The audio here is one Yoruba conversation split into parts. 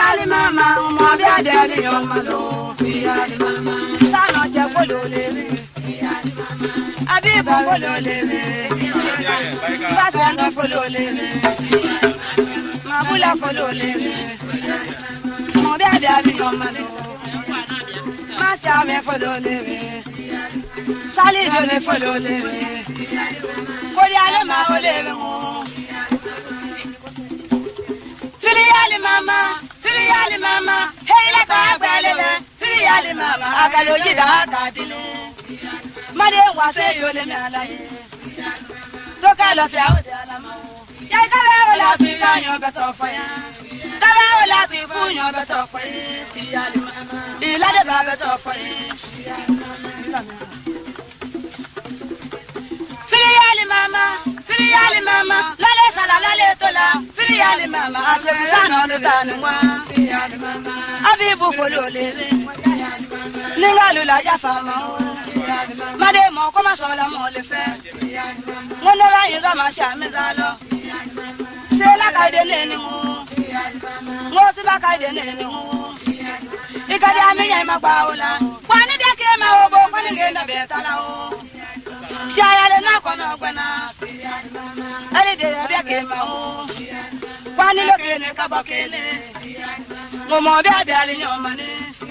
Filiali mama, mo bia bia ni yo malo. Filiali mama, sano je folo lele. Filiali mama, abiba folo lele. Basando folo lele. Mabula folo lele. Mo bia bia ni yo malo. Masha me folo lele. Sali jole folo lele. Kodiale ma olele mo. Filiali mama, hey la ta gwelele. Filiali mama, akaloji da kadile. Made wase yole me alaye. Toka lo fi awde alama o. Ya kala wala fi yanyo beto foya. Kala wala fi funyo beto foya. Filiali mama, ila de ba beto foya. Filiali mama, lale sala lale tola. Filiali mama, asana de tanwa. Filiali mama, abibu folo lele. Ningalu la jafama o. Made mo koma sola mo le fe. Ngone ba yinga ma sha mezalo. Se la kaide neni mo. Ngoti ba kaide neni mo. Ikadi amiya ma baola. Kwani de ke ma obo kwani ngenda betala o. Shayale na kono gbana. Ali de bia ke ma o. Kwani lo ke ne ka bakele. Mo mo bia bia li nyomane.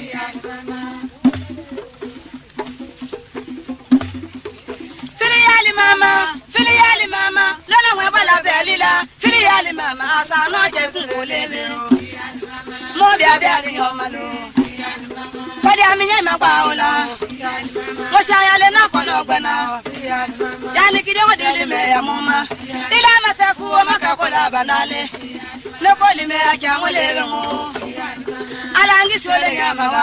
Filiali mama, lana we bala belila. Filiali mama, asa no je fun olele. Mo bia bia li nyomalo. Kodi aminye ma baola. Mo shayale na kono gbana. Yani kide wodele me ya mama. Ila ma fe fu o maka kola banale. No koli me aja mo lewe mo. Alangi sole ya mama.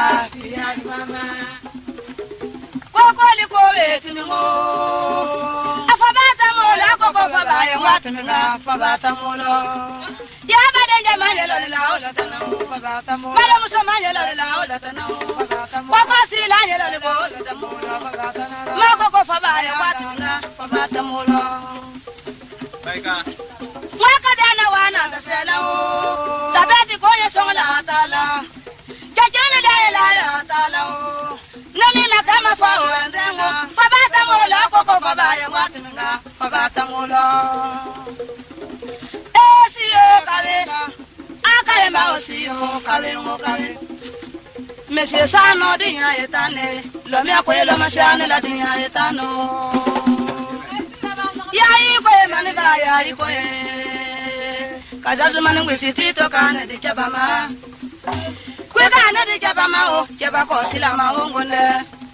Kokoli ko etimi mo. Afabata mo la koko fabaye watimi nga fabata mo lo. Ya badenge manyelo la olatana fabata mo. Mala musamanyelo la olatana fabata mo. Koko sila nyelo le ko olatana fabata na. Ma koko fabaye watimi nga fabata mo lo. Baika. Waka dana wana dasela o. Tabeti ko yesonga atala. Jajana la atala o. Nami na kama fa wenzenga. Fabata mo lo koko fabaye watimi nga fabata mo lo. Monsieur Sano dinya etane, lo mi akwe lo masiane la dinya etano. Ya iko e mani ba ya iko e. Kazazu mani wisiti to kana de jabama. Kwe kana de jabama o, jabako silama o ngonde.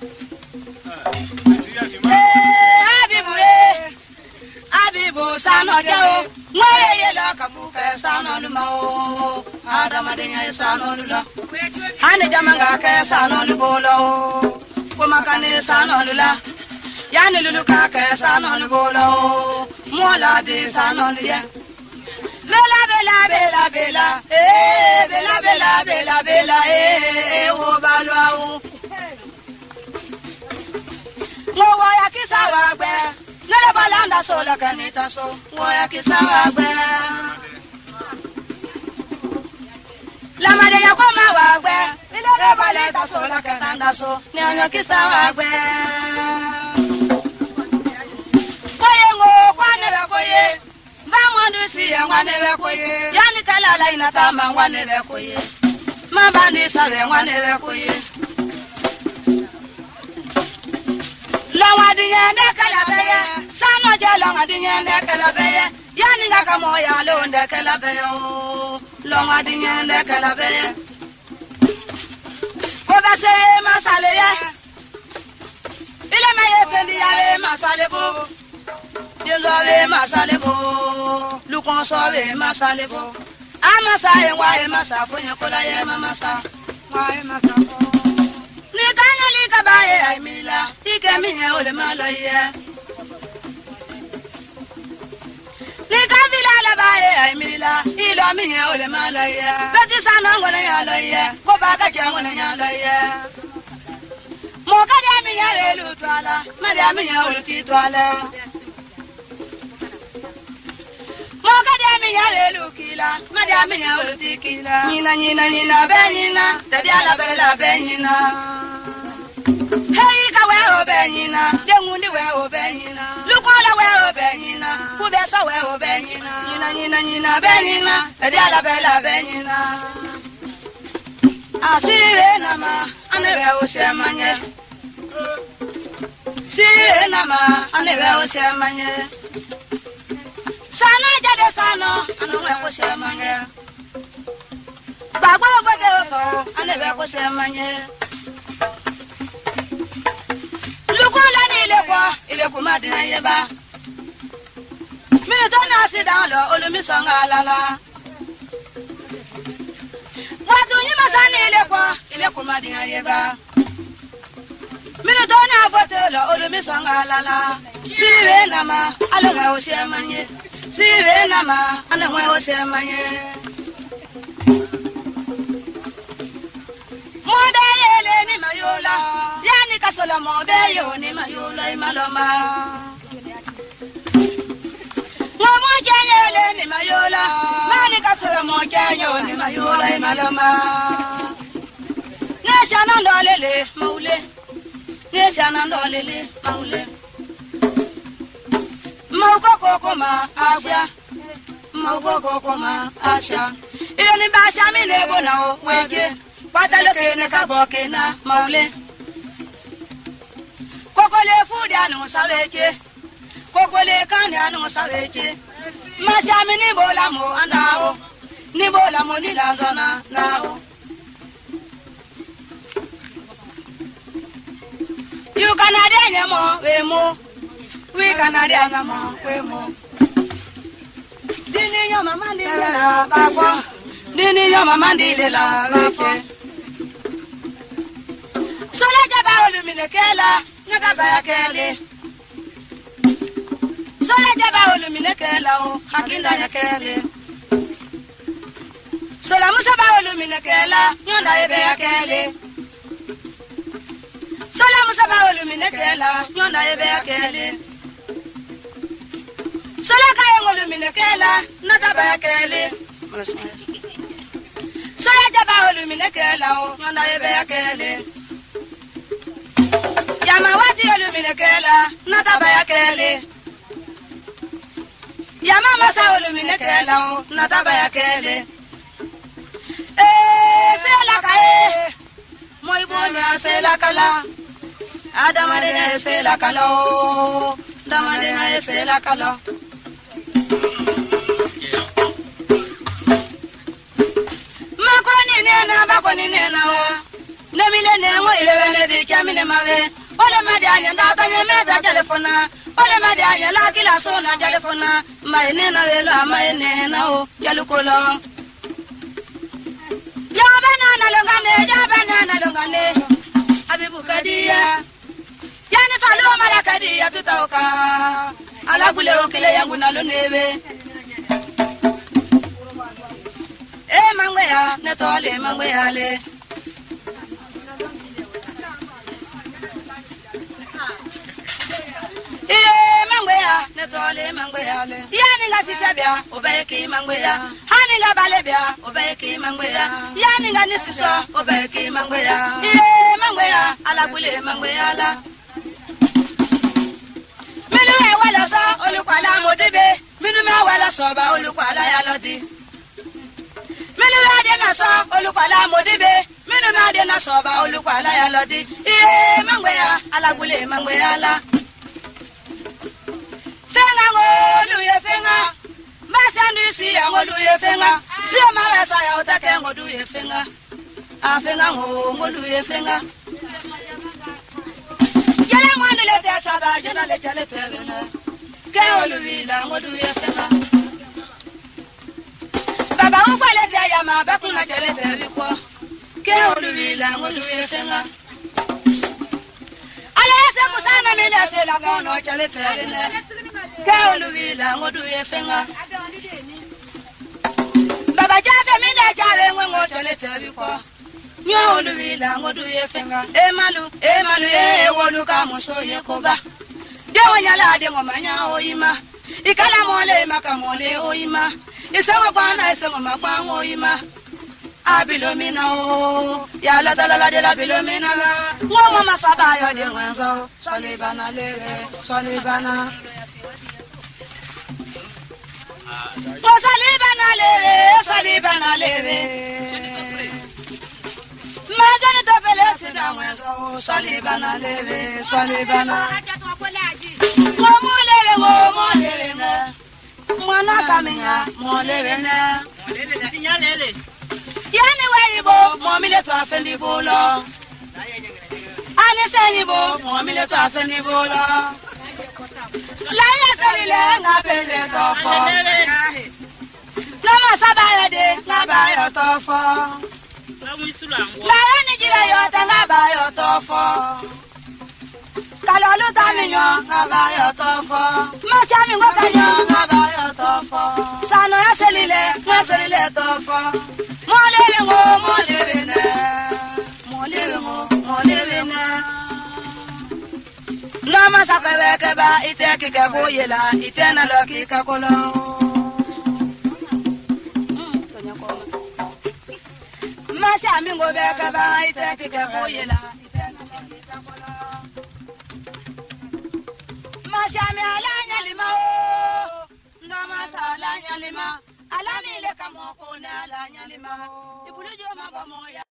Abibu Sano jao, mwe yelo kafuka Sano lumao. Adama dinya Sano lula. Hane jamanga ke Sano lubolo. Kumakane Sano lula. Yani lulu ka ke Sano lubolo. Mola de Sano liya. Bela bela bela bela. Bela bela bela bela. O balwa o. Ngowa ya kisawa gbe. Nere balanda sola kanita so. Ngoya kisawa gbe. La madre ya koma wagbe, ile baleta sola kananda so, ni anyo kisa wagbe. Koye ngo kwane be koye, ba mwandu si ya ngwane be koye. Yani kala la inata ma ngwane be koye. Ma bandi sabe ngwane be koye. Longa dinyende kala beye, Sano je longa dinyende kala beye. Yani ngaka moya londe kala beye o. Longa dinyende kala beye. Koba se masale ya. Ile maye fendi ya le masale bo. Dilo le masale bo. Lukon so le masale bo. Amasa ye wa ye masa fonye kola ye mamasa. Wa ye masa bo. Ni kanya li kabaye ay mila. Ike minye ole malo ye. Ni kavila la baye ay mila. Ilo minye ole malo ye. Beti Sano ngone ya lo ye. Ko baga je ngone ya lo ye. Mo kadi minye le lu twala. Madi minye ole ti twala. Mokadami ya lukila, madami ya utikila. Nina benina, tadiala bela benina. Hey ka we obenina, dengundi we obenina. Lukola we obenina, kubesa we obenina. Nina benina, tadiala bela benina. Asire nama, anebe oshemanye. Sire nama, anebe oshemanye. Sana jade sano, anwe oshemanye. Baba bode ofo, anebe oshemanye. Lukola ni ile madina yeba. Mi dona sidalo, olumi songa lala. Watu nyima sana ile madina yeba. Mi dona botelo, olumi songa lala. Siwe nama, alonga oshemanye. Siwe nama, alonga oshemanye. Moda yele ni mayola, yani kasola moda yo ni mayola imaloma. Ngomo yele ni mayola, mani kasola moda yo ni mayola imaloma. Neshana ndolele maule, neshana ndolele maule. Mauko koma asya, mauko koma asya. Iyo ni basha mine bona weje. Pataloke ne kaboke na maule. Kokole fudi anu saweche. Kokole kani anu saweche. Mashami ni bola mo andao. Ni bola mo ni lanzana nao. You Canadian mo we mo. We Canadian mo we mo. Dini yo mama ndi la babo. Dini yo mama ndi la weche. Sola jaba oluminekela, nadaba yakele. Sola jaba oluminekela o, hakinda yakele. Sola musaba oluminekela, nyonda ebe yakele. Sola musaba oluminekela, nyonda ebe yakele. Sola kaya oluminekela, nadaba yakele. Sola jaba oluminekela o, nyonda ebe yakele. Yama wati oluminekela, nataba yakele. Yama masa oluminekela o, nataba yakele. Sela kae, moi bonya sela kala. Adama de sela kala o, dama de sela kala. Makoni nena, bakoni nena o. Nemile nemo ilewele di kamile mave. Ole madianya ndata nyemeza telefona. Ole madianya la kila sona telefona. Maenena welo maenena o jalukolo. Jabana longane. Abibu kadia. Yani falo mala kadia tutauka. Ala gule okile yangu nalonebe. Mangwea netole mangwea le. Mangwea netole mangwea le. Yani nga sisabia obeki mangwea. Hani nga balebia obeki mangwea. Yani nga nisiso obeki mangwea. Mangwea ala kule mangwea la. Minu wala so olukwala modibe. Minu me wala so ba olukwala ya lodi. Minu ade na so olukwala modibe. Minu me ade na so ba olukwala ya lodi. Mangwea ala kule mangwea la. Fenga ngolu ye fenga. Masandi si ya ngolu ye fenga. Si ma wesa ya utake ngolu ye fenga. Fenga ngolu ye fenga. Jele ngolu le te saba jona le jale pebena. Ke olu wila ngolu ye fenga. Baba ufale te ya ma bakuna jale pebi kwa. Ke olu wila ngolu ye fenga. Ale se kusana mele se la kono jale pebena. Kaolu wila ngodu yefenga. Baba jafe mile jawe ngo tole tebi kwa. Nyaolu wila ngodu yefenga. Emalu wolu ka moso yekoba. De wanyala de ngomanya oyima. ikala mole makamole oima isawa bana isawa magbango oima abilomina o ya la dala de la bilomina la ngoma masaba yo de nwanzo solibana leve solibana o solibana leve majani to pele sida nwanzo solibana leve solibana mo leve na mwana saminya mo leve na sinyalele yani weribo mo mile to afendi bolo ale senibo mo mile to afendi bolo la ya salile nga fele to fo lama sabayo de nga bayo to fo la ni jile yo ta nga bayo to fo kalolu taminyo nga bayo to fo ma chami ngo kanyo nga bayo to fo sano ya selile to fo molebena Nama sakwe keba ite kike boyela ite na loki kakolo Masha mingo be keba ite kike boyela ite na loki kakolo Masha mi alanya lima o Nama sa alanya lima Alami le kamo kona alanya lima Ibulu jo mabamo ya